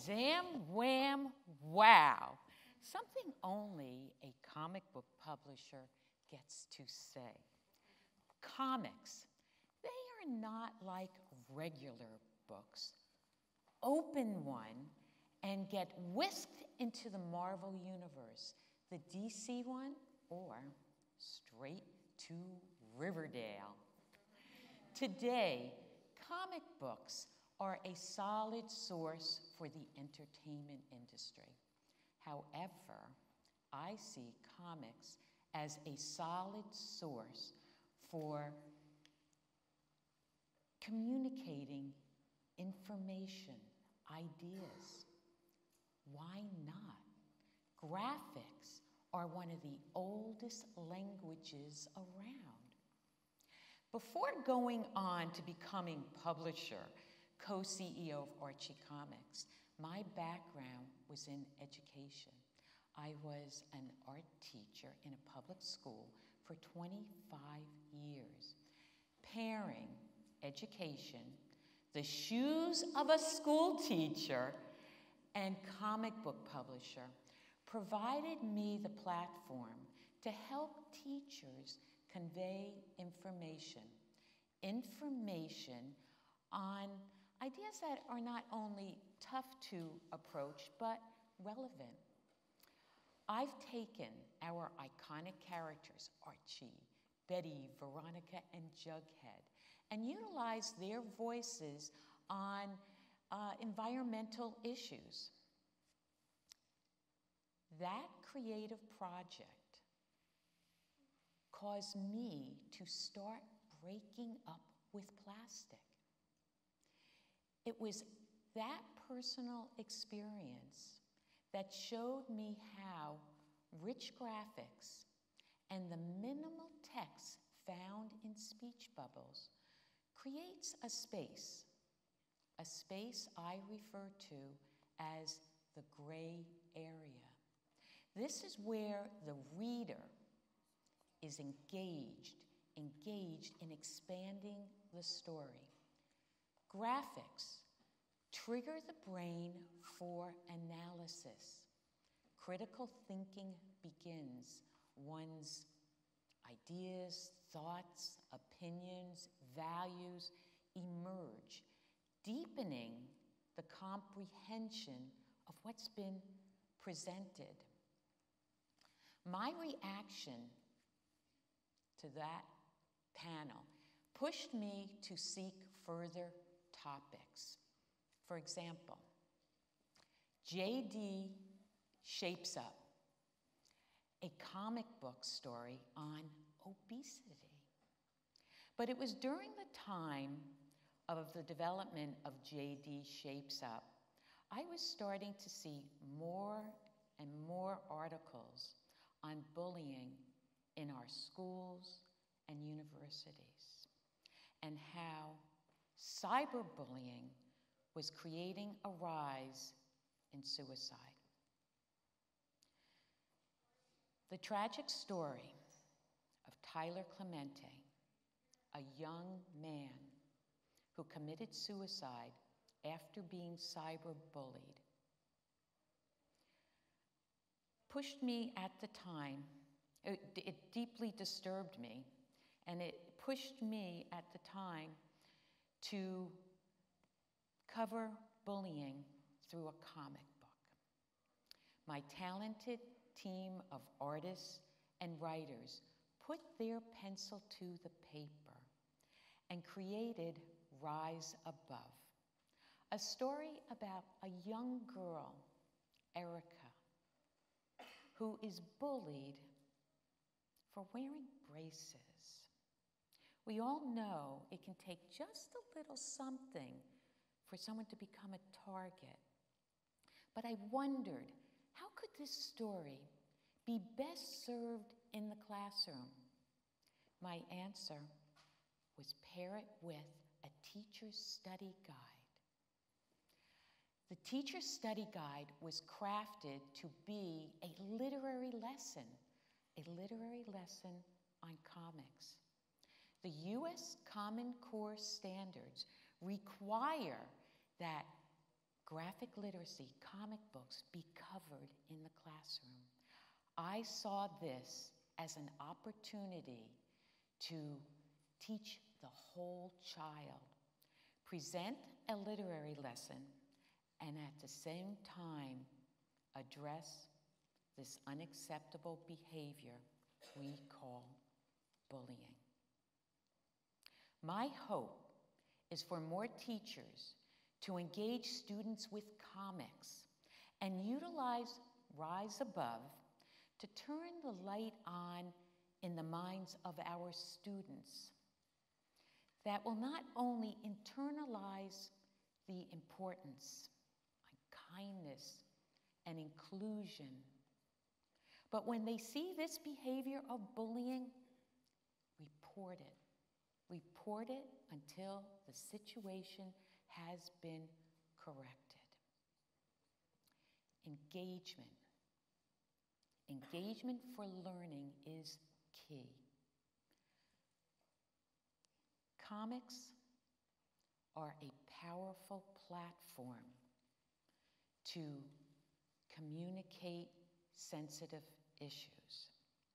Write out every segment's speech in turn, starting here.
Zam, wham, wow. Something only a comic book publisher gets to say. Comics, they are not like regular books. Open one and get whisked into the Marvel universe, the DC one, or straight to Riverdale. Today, comic books are a solid source for the entertainment industry. However, I see comics as a solid source for communicating information, ideas. Why not? Graphics are one of the oldest languages around. Before going on to becoming publisher, co-CEO of Archie Comics, my background was in education. I was an art teacher in a public school for 25 years, pairing education, the shoes of a school teacher, and comic book publisher provided me the platform to help teachers convey information on ideas that are not only tough to approach, but relevant. I've taken our iconic characters, Archie, Betty, Veronica, and Jughead, and utilized their voices on environmental issues. That creative project caused me to start breaking up with plastic. It was that personal experience that showed me how rich graphics and the minimal text found in speech bubbles creates a space I refer to as the gray area. This is where the reader is engaged in expanding the story. Graphics trigger the brain for analysis. Critical thinking begins. One's ideas, thoughts, opinions, values emerge, deepening the comprehension of what's been presented. My reaction to that panel pushed me to seek further topics. For example, J.D. Shapes Up, a comic book story on obesity. But it was during the time of the development of J.D. Shapes Up, I was starting to see more and more articles on bullying in our schools and universities, and how cyberbullying was creating a rise in suicide. The tragic story of Tyler Clemente, a young man who committed suicide after being cyberbullied, pushed me at the time. It deeply disturbed me, and it pushed me at the time to cover bullying through a comic book. My talented team of artists and writers put their pencil to the paper and created Rise Above, a story about a young girl, Erica, who is bullied for wearing braces. We all know it can take just a little something for someone to become a target. But I wondered, how could this story be best served in the classroom? My answer was pair it with a teacher's study guide. The teacher's study guide was crafted to be a literary lesson on comics. The U.S. Common Core standards require that graphic literacy, comic books be covered in the classroom. I saw this as an opportunity to teach the whole child, present a literary lesson, and at the same time address this unacceptable behavior we call bullying. My hope is for more teachers to engage students with comics and utilize Rise Above to turn the light on in the minds of our students that will not only internalize the importance of kindness and inclusion, but when they see this behavior of bullying, report it. Report it until the situation has been corrected. Engagement. Engagement for learning is key. Comics are a powerful platform to communicate sensitive issues.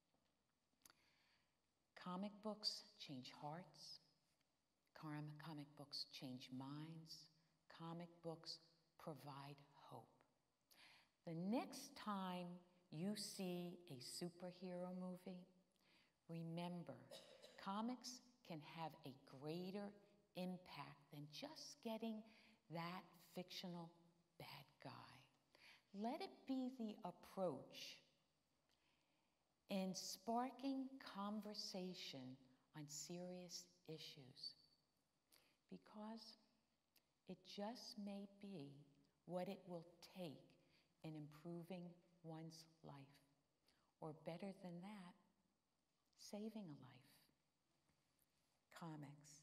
Comic books change hearts. Comic books change minds. Comic books provide hope. The next time you see a superhero movie, remember, comics can have a greater impact than just getting that fictional bad guy. Let it be the approach in sparking conversation on serious issues, because it just may be what it will take in improving one's life, or better than that, saving a life. Comics.